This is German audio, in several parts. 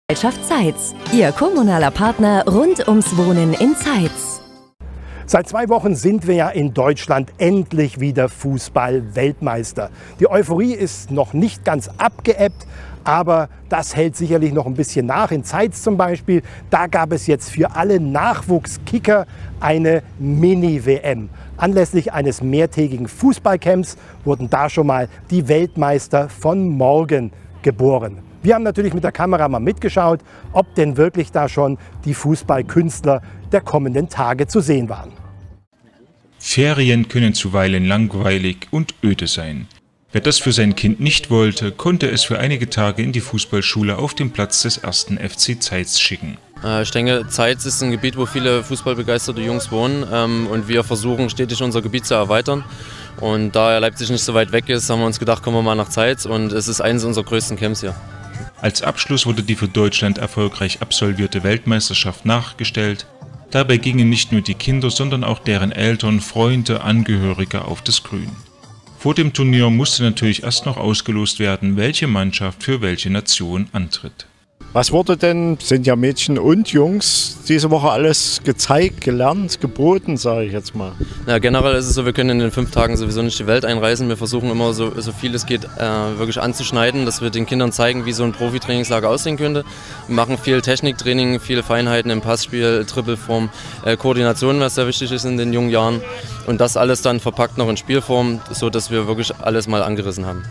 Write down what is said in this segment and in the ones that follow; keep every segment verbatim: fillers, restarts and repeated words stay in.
Gesellschaft Zeitz, Ihr kommunaler Partner rund ums Wohnen in Zeitz. Seit zwei Wochen sind wir ja in Deutschland endlich wieder Fußball-Weltmeister. Die Euphorie ist noch nicht ganz abgeebbt, aber das hält sicherlich noch ein bisschen nach. In Zeitz zum Beispiel, da gab es jetzt für alle Nachwuchskicker eine Mini-W M. Anlässlich eines mehrtägigen Fußballcamps wurden da schon mal die Weltmeister von morgen geboren. Wir haben natürlich mit der Kamera mal mitgeschaut, ob denn wirklich da schon die Fußballkünstler der kommenden Tage zu sehen waren. Ferien können zuweilen langweilig und öde sein. Wer das für sein Kind nicht wollte, konnte es für einige Tage in die Fußballschule auf dem Platz des ersten F C Zeitz schicken. Ich denke, Zeitz ist ein Gebiet, wo viele fußballbegeisterte Jungs wohnen, und wir versuchen stetig unser Gebiet zu erweitern. Und da Leipzig nicht so weit weg ist, haben wir uns gedacht, kommen wir mal nach Zeitz, und es ist eines unserer größten Camps hier. Als Abschluss wurde die für Deutschland erfolgreich absolvierte Weltmeisterschaft nachgestellt. Dabei gingen nicht nur die Kinder, sondern auch deren Eltern, Freunde, Angehörige auf das Grün. Vor dem Turnier musste natürlich erst noch ausgelost werden, welche Mannschaft für welche Nation antritt. Was wurde denn, sind ja Mädchen und Jungs, diese Woche alles gezeigt, gelernt, geboten, sage ich jetzt mal? Ja, generell ist es so, wir können in den fünf Tagen sowieso nicht die Welt einreisen. Wir versuchen immer so, so viel es geht äh, wirklich anzuschneiden, dass wir den Kindern zeigen, wie so ein Profitrainingslager aussehen könnte. Wir machen viel Techniktraining, viele Feinheiten im Passspiel, Trippelform, äh, Koordination, was sehr wichtig ist in den jungen Jahren. Und das alles dann verpackt noch in Spielform, so dass wir wirklich alles mal angerissen haben.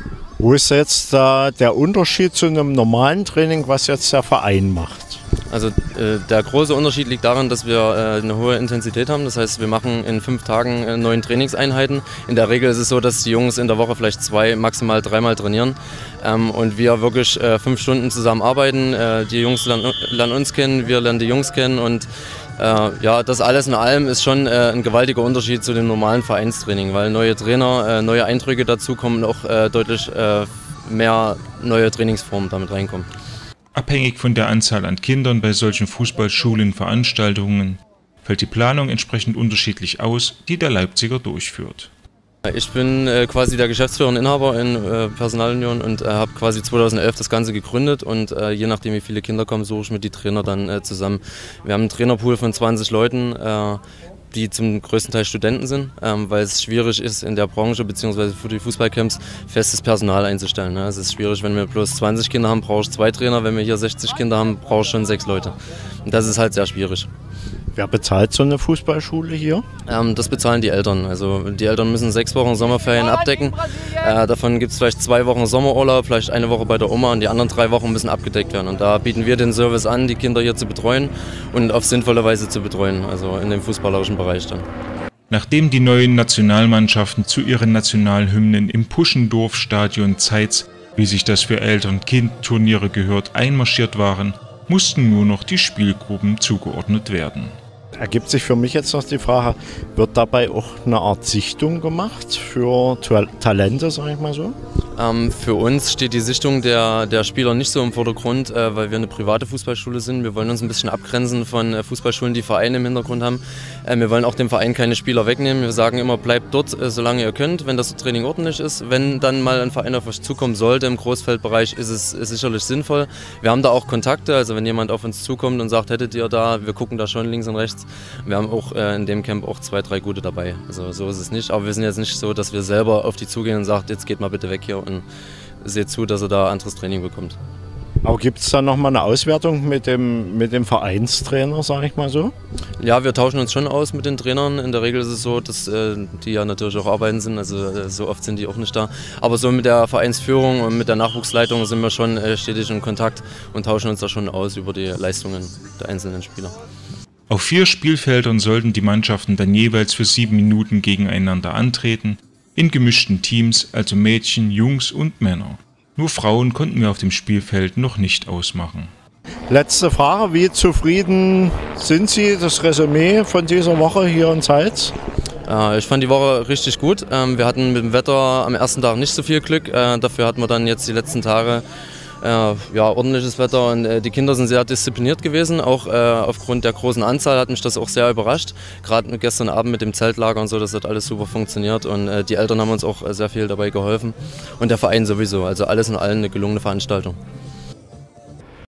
Wo ist jetzt da der Unterschied zu einem normalen Training, was jetzt der Verein macht? Also äh, der große Unterschied liegt darin, dass wir äh, eine hohe Intensität haben. Das heißt, wir machen in fünf Tagen äh, neun Trainingseinheiten. In der Regel ist es so, dass die Jungs in der Woche vielleicht zwei, maximal dreimal trainieren. Ähm, und wir wirklich äh, fünf Stunden zusammen arbeiten. Äh, die Jungs lernen, lernen uns kennen, wir lernen die Jungs kennen. Und äh, ja, das alles in allem ist schon äh, ein gewaltiger Unterschied zu dem normalen Vereinstraining, weil neue Trainer, äh, neue Eindrücke dazu kommen, auch äh, deutlich äh, mehr neue Trainingsformen damit reinkommen. Abhängig von der Anzahl an Kindern bei solchen Fußballschulen, Veranstaltungen, fällt die Planung entsprechend unterschiedlich aus, die der Leipziger durchführt. Ich bin äh, quasi der Geschäftsführer und Inhaber in äh, Personalunion und äh, habe quasi zweitausendelf das Ganze gegründet, und äh, je nachdem wie viele Kinder kommen, suche ich mit die Trainer dann äh, zusammen. Wir haben einen Trainerpool von zwanzig Leuten, äh, die zum größten Teil Studenten sind, ähm, weil es schwierig ist in der Branche bzw. für die Fußballcamps festes Personal einzustellen. Ne? Es ist schwierig, wenn wir bloß zwanzig Kinder haben, brauche ich zwei Trainer, wenn wir hier sechzig Kinder haben, brauche ich schon sechs Leute. Und das ist halt sehr schwierig. Wer bezahlt so eine Fußballschule hier? Ähm, das bezahlen die Eltern. Also die Eltern müssen sechs Wochen Sommerferien abdecken. Äh, davon gibt es vielleicht zwei Wochen Sommerurlaub, vielleicht eine Woche bei der Oma, und die anderen drei Wochen müssen abgedeckt werden. Und da bieten wir den Service an, die Kinder hier zu betreuen und auf sinnvolle Weise zu betreuen, also in dem fußballerischen Bereich dann. Nachdem die neuen Nationalmannschaften zu ihren Nationalhymnen im Puschendorf-Stadion Zeitz, wie sich das für Eltern-Kind-Turniere gehört, einmarschiert waren, mussten nur noch die Spielgruppen zugeordnet werden. Ergibt sich für mich jetzt noch die Frage, wird dabei auch eine Art Sichtung gemacht für Talente, sage ich mal so? Ähm, für uns steht die Sichtung der, der Spieler nicht so im Vordergrund, äh, weil wir eine private Fußballschule sind. Wir wollen uns ein bisschen abgrenzen von äh, Fußballschulen, die Vereine im Hintergrund haben. Äh, wir wollen auch dem Verein keine Spieler wegnehmen. Wir sagen immer, bleibt dort, äh, solange ihr könnt, wenn das Training ordentlich ist. Wenn dann mal ein Verein auf euch zukommen sollte im Großfeldbereich, ist es ist sicherlich sinnvoll. Wir haben da auch Kontakte, also wenn jemand auf uns zukommt und sagt, hättet ihr da, wir gucken da schon links und rechts. Wir haben auch äh, in dem Camp auch zwei, drei gute dabei. Also so ist es nicht. Aber wir sind jetzt nicht so, dass wir selber auf die zugehen und sagen, jetzt geht mal bitte weg hier und seht zu, dass er da anderes Training bekommt. Aber gibt es da nochmal eine Auswertung mit dem, mit dem Vereinstrainer, sage ich mal so? Ja, wir tauschen uns schon aus mit den Trainern. In der Regel ist es so, dass äh, die ja natürlich auch arbeiten sind, also äh, so oft sind die auch nicht da. Aber so mit der Vereinsführung und mit der Nachwuchsleitung sind wir schon äh, stetig in Kontakt und tauschen uns da schon aus über die Leistungen der einzelnen Spieler. Auf vier Spielfeldern sollten die Mannschaften dann jeweils für sieben Minuten gegeneinander antreten, in gemischten Teams, also Mädchen, Jungs und Männer. Nur Frauen konnten wir auf dem Spielfeld noch nicht ausmachen. Letzte Frage, wie zufrieden sind Sie, das Resümee von dieser Woche hier in Zeitz? Ich fand die Woche richtig gut. Wir hatten mit dem Wetter am ersten Tag nicht so viel Glück, dafür hatten wir dann jetzt die letzten Tage Äh, ja, ordentliches Wetter, und äh, die Kinder sind sehr diszipliniert gewesen, auch äh, aufgrund der großen Anzahl hat mich das auch sehr überrascht. Gerade gestern Abend mit dem Zeltlager und so, das hat alles super funktioniert, und äh, die Eltern haben uns auch äh, sehr viel dabei geholfen und der Verein sowieso, also alles in allem eine gelungene Veranstaltung.